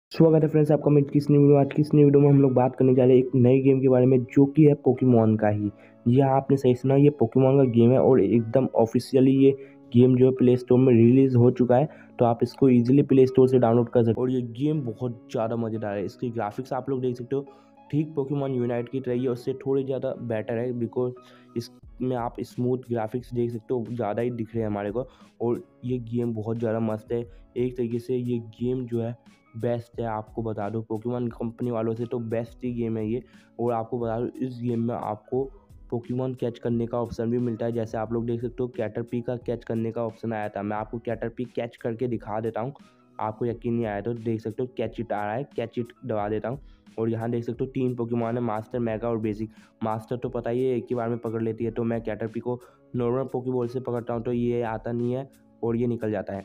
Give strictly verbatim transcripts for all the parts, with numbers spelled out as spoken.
स्वागत है फ्रेंड्स आपका मेरी किस नई वीडियो। आज की इस नई वीडियो में हम लोग बात करने जा रहे हैं एक नई गेम के बारे में जो कि है पोकेमॉन का ही। जी हाँ, आपने सही सुना, ये पोकेमॉन का गेम है और एकदम ऑफिशियली ये गेम जो है प्ले स्टोर में रिलीज़ हो चुका है। तो आप इसको इजीली प्ले स्टोर से डाउनलोड कर सकते हो और ये गेम बहुत ज़्यादा मज़ेदार है। इसकी ग्राफिक्स आप लोग देख सकते हो, ठीक पोकेमॉन यूनाइट की तरह ही है, उससे थोड़ी ज़्यादा बेटर है बिकॉज इसमें आप स्मूथ ग्राफिक्स देख सकते हो, ज़्यादा ही दिख रहे हैं हमारे को। और ये गेम बहुत ज़्यादा मस्त है। एक तरीके से ये गेम जो है बेस्ट है, आपको बता दो पोकेमॉन कंपनी वालों से तो बेस्ट ही गेम है ये। और आपको बता दो इस गेम में आपको पोकेमॉन कैच करने का ऑप्शन भी मिलता है। जैसे आप लोग देख सकते हो कैटरपी का कैच करने का ऑप्शन आया था, मैं आपको कैटरपी कैच करके दिखा देता हूँ। आपको यकीन नहीं आया तो देख सकते हो कैच इट आ रहा है, कैच इट दबा देता हूँ और यहाँ देख सकते हो तीन पोकेमॉन है, मास्टर, मेगा और बेसिक। मास्टर तो पता ही है एक ही बार में पकड़ लेती है, तो मैं कैटरपी को नॉर्मल पोकेबॉल से पकड़ता हूँ तो ये आता नहीं है और ये निकल जाता है।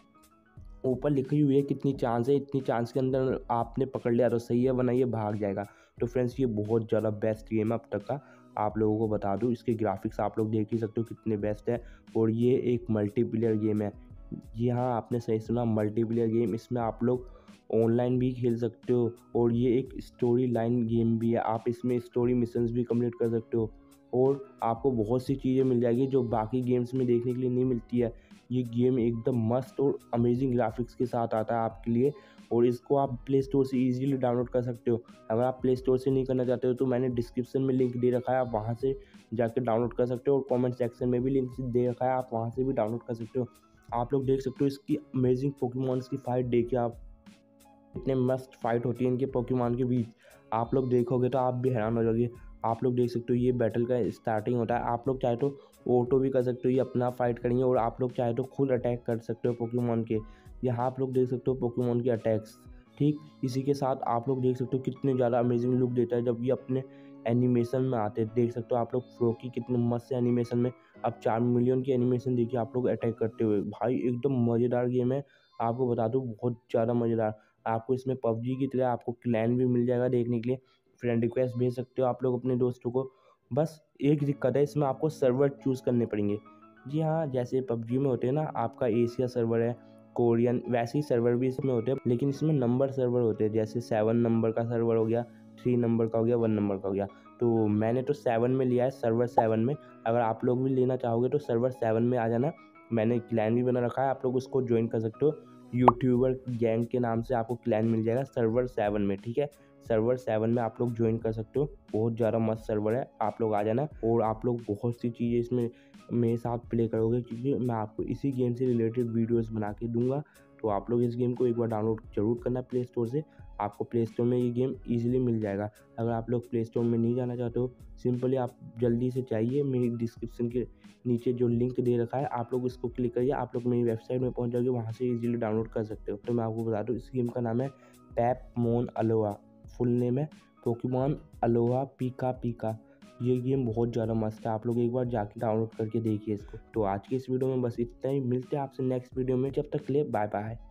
ऊपर लिखी हुई है कितनी चांस है, इतनी चांस के अंदर आपने पकड़ लिया तो सही है, वरना ये भाग जाएगा। तो फ्रेंड्स ये बहुत ज़्यादा बेस्ट गेम है अब तक का, आप लोगों को बता दूं। इसके ग्राफिक्स आप लोग देख ही सकते हो कितने बेस्ट है और ये एक मल्टीप्लेयर गेम है। जी हाँ, आपने सही सुना, मल्टीप्लेयर गेम। इसमें आप लोग ऑनलाइन भी खेल सकते हो और ये एक स्टोरी लाइन गेम भी है। आप इसमें स्टोरी मिशंस भी कंप्लीट कर सकते हो और आपको बहुत सी चीज़ें मिल जाएगी जो बाकी गेम्स में देखने के लिए नहीं मिलती है। ये गेम एकदम मस्त और अमेजिंग ग्राफिक्स के साथ आता है आपके लिए और इसको आप प्ले स्टोर से इजीली डाउनलोड कर सकते हो। अगर आप प्ले स्टोर से नहीं करना चाहते हो तो मैंने डिस्क्रिप्शन में लिंक दे रखा है, आप वहाँ से जाकर डाउनलोड कर सकते हो और कमेंट सेक्शन में भी लिंक दे रखा है, आप वहाँ से भी डाउनलोड कर सकते हो। आप लोग देख सकते हो इसकी अमेजिंग पोकेमॉन्स की फाइट देखिए आप, इतने मस्त फाइट होती है इनके पोकेमॉन के बीच। आप लोग देखोगे तो आप भी हैरान हो जाओगे। आप लोग देख सकते हो ये बैटल का स्टार्टिंग होता है, आप लोग चाहे तो ऑटो भी कर सकते हो, ये अपना फाइट करेंगे और आप लोग चाहे तो खुद अटैक कर सकते हो पोकेमॉन के। यहाँ आप लोग देख सकते हो पोकेमॉन के अटैक्स। ठीक इसी के साथ आप लोग देख सकते हो कितने ज़्यादा अमेजिंग लुक देता है जब ये अपने एनिमेशन में आते हैं। देख सकते हो आप लोग फ्रोकी कितने मस्त एनिमेशन में, अब चार मिलियन की एनिमेशन देखिए आप लोग अटैक करते हुए। भाई एकदम मज़ेदार गेम है, आपको बता दूँ बहुत ज़्यादा मज़ेदार। आपको इसमें पबजी की तरह आपको क्लैन भी मिल जाएगा देखने के लिए, फ्रेंड रिक्वेस्ट भेज सकते हो आप लोग अपने दोस्तों को। बस एक दिक्कत है, इसमें आपको सर्वर चूज़ करने पड़ेंगे। जी हाँ, जैसे पबजी में होते हैं ना आपका एशिया सर्वर है, कोरियन, वैसे ही सर्वर भी इसमें होते हैं, लेकिन इसमें नंबर सर्वर होते हैं। जैसे सेवन नंबर का सर्वर हो गया, थ्री नंबर का हो गया, वन नंबर का हो गया। तो मैंने तो सेवन में लिया है, सर्वर सेवन में। अगर आप लोग भी लेना चाहोगे तो सर्वर सेवन में आ जाना, मैंने क्लैन भी बना रखा है, आप लोग उसको ज्वाइन कर सकते हो। यूट्यूबर गैंग के नाम से आपको क्लैन मिल जाएगा सर्वर सेवन में, ठीक है। सर्वर सेवन में आप लोग ज्वाइन कर सकते हो, बहुत ज़्यादा मस्त सर्वर है, आप लोग आ जाना। और आप लोग बहुत सी चीज़ें इसमें मेरे साथ प्ले करोगे क्योंकि मैं आपको इसी गेम से रिलेटेड वीडियोस बना के दूंगा। तो आप लोग इस गेम को एक बार डाउनलोड जरूर करना प्ले स्टोर से, आपको प्ले स्टोर में ये गेम ईजिली मिल जाएगा। अगर आप लोग प्ले स्टोर में नहीं जाना चाहते हो, सिंपली आप जल्दी से चाहिए, मेरी डिस्क्रिप्शन के नीचे जो लिंक दे रखा है आप लोग इसको क्लिक करिए, आप लोग मेरी वेबसाइट में पहुंच जाओगे, वहां से इजीली डाउनलोड कर सकते हो। तो मैं आपको बता दूं इस गेम का नाम है पोकेमॉन अलोहा, फुल नेम है पोकेमॉन अलोहा पीका पीका। ये गेम बहुत ज़्यादा मस्त है, आप लोग एक बार जाके डाउनलोड करके देखिए इसको। तो आज की इस वीडियो में बस इतना ही, मिलते हैं आपसे नेक्स्ट वीडियो में, जब तक के लिए बाय बाय।